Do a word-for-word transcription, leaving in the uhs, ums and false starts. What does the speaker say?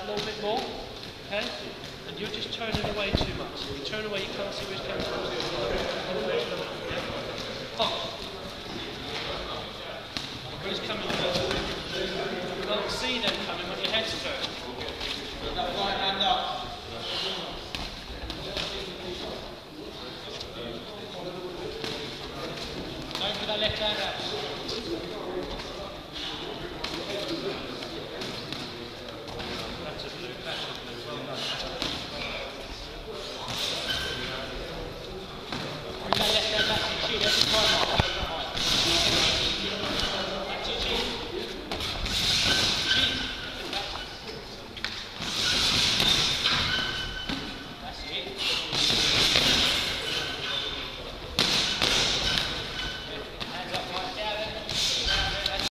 a little bit more, okay? And you're just turning away too much. If you turn away, you can't see where it's coming from. Yeah? Pop. Who's coming first? You can't see them coming when your head's turned. That right hand up. Go for that left hand out.